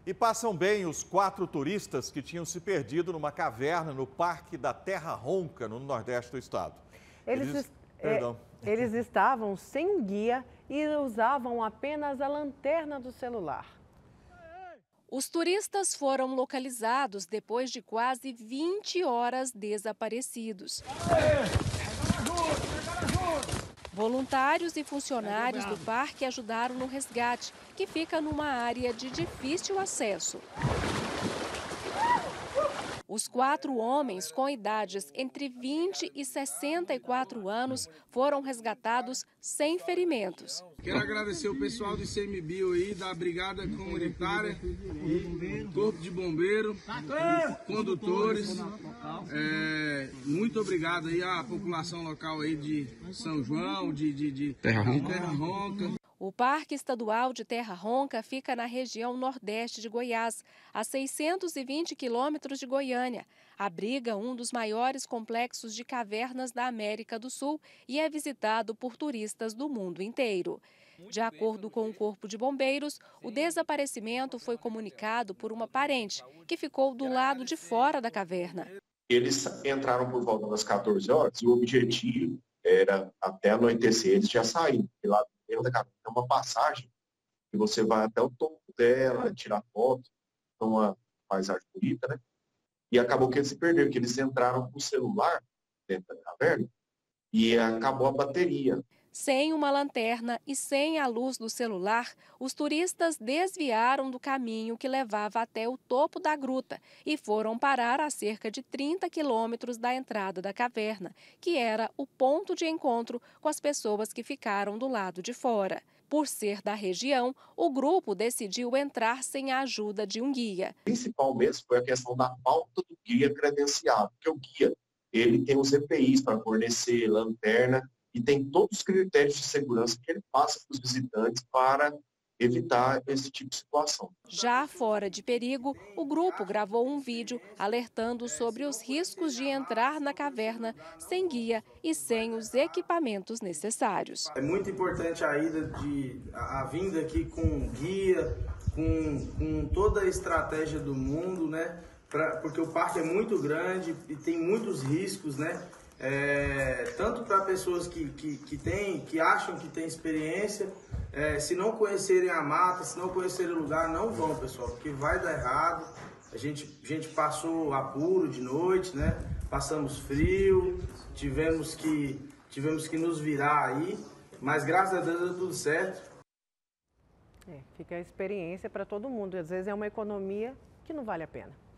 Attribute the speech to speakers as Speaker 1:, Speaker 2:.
Speaker 1: E passam bem os 4 turistas que tinham se perdido numa caverna no Parque da Terra Ronca, no nordeste do estado.
Speaker 2: Eles estavam sem um guia e usavam apenas a lanterna do celular.
Speaker 3: Os turistas foram localizados depois de quase 20 horas desaparecidos. Voluntários e funcionários do parque ajudaram no resgate, que fica numa área de difícil acesso. Os 4 homens com idades entre 20 e 64 anos foram resgatados sem ferimentos.
Speaker 4: Quero agradecer o pessoal do ICMBio aí, da Brigada Comunitária, Corpo de Bombeiro, condutores. Muito obrigado aí à população local aí de São João, de Terra Ronca.
Speaker 3: O Parque Estadual de Terra Ronca fica na região nordeste de Goiás, a 620 quilômetros de Goiânia. Abriga um dos maiores complexos de cavernas da América do Sul e é visitado por turistas do mundo inteiro. De acordo com o Corpo de Bombeiros, o desaparecimento foi comunicado por uma parente, que ficou do lado de fora da caverna.
Speaker 5: Eles entraram por volta das 14 horas e o objetivo era, até anoitecer, eles já saíram. E lá dentro da caverna tem uma passagem que você vai até o topo dela, tirar foto, uma paisagem bonita, né? E acabou que eles se perderam, que eles entraram com o celular dentro da caverna e acabou a bateria.
Speaker 3: Sem uma lanterna e sem a luz do celular, os turistas desviaram do caminho que levava até o topo da gruta e foram parar a cerca de 30 quilômetros da entrada da caverna, que era o ponto de encontro com as pessoas que ficaram do lado de fora. Por ser da região, o grupo decidiu entrar sem a ajuda de um guia.
Speaker 5: O principal mesmo foi a questão da falta do guia credenciado, porque o guia ele tem os EPIs para fornecer lanterna, e tem todos os critérios de segurança que ele passa para os visitantes para evitar esse tipo de situação.
Speaker 3: Já fora de perigo, o grupo gravou um vídeo alertando sobre os riscos de entrar na caverna sem guia e sem os equipamentos necessários.
Speaker 4: É muito importante a vinda aqui com guia, com toda a estratégia do mundo, né? Porque o parque é muito grande e tem muitos riscos, né? Tanto para pessoas que acham que têm experiência, se não conhecerem a mata, se não conhecerem o lugar, não vão, pessoal, porque vai dar errado. A gente passou apuro de noite, né? Passamos frio, tivemos que nos virar aí, mas graças a Deus deu tudo certo.
Speaker 2: Fica a experiência para todo mundo, às vezes é uma economia que não vale a pena.